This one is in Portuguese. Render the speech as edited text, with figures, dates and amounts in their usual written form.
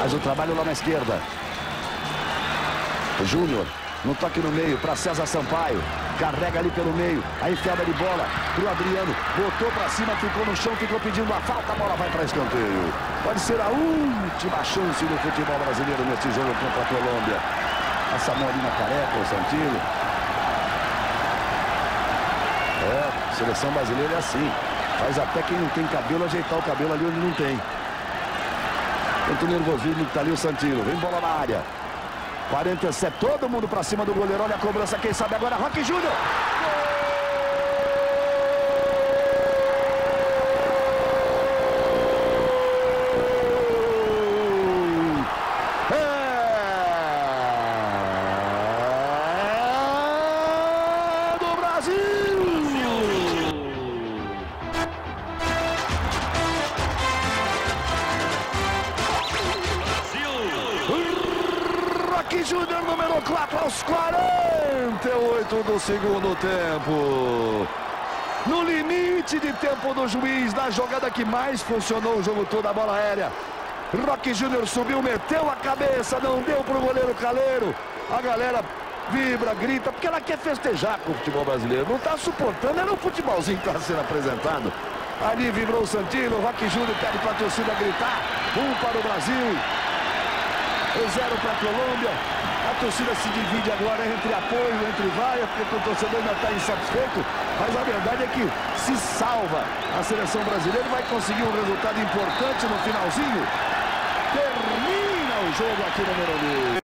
Faz o trabalho lá na esquerda. Júnior, no toque no meio para César Sampaio. Carrega ali pelo meio. A enfiada de bola pro Adriano. Botou para cima, ficou no chão, ficou pedindo a falta. A bola vai para escanteio. Pode ser a última chance do futebol brasileiro neste jogo contra a Colômbia. Essa mão ali na careca, o Santino. Seleção brasileira é assim. Faz até quem não tem cabelo ajeitar o cabelo ali onde não tem. Tanto nervosismo que tá ali o Santino. Vem bola na área. 47, todo mundo pra cima do goleiro. Olha a cobrança, quem sabe agora, Roque Júnior. Do Brasil! Roque Júnior, número 4, aos 48 do segundo tempo. No limite de tempo do juiz, na jogada que mais funcionou o jogo todo, a bola aérea. Roque Júnior subiu, meteu a cabeça, não deu pro goleiro Caleiro. A galera vibra, grita, porque ela quer festejar com o futebol brasileiro. Não tá suportando, era o futebolzinho que tá sendo apresentado. Ali vibrou o Santino, Roque Júnior pede pra torcida gritar. 1 para o Brasil. 0 para a Colômbia. A torcida se divide agora entre apoio, entre vaia, porque o torcedor ainda está insatisfeito. Mas a verdade é que se salva a seleção brasileira, vai conseguir um resultado importante no finalzinho. Termina o jogo aqui no Morumbi.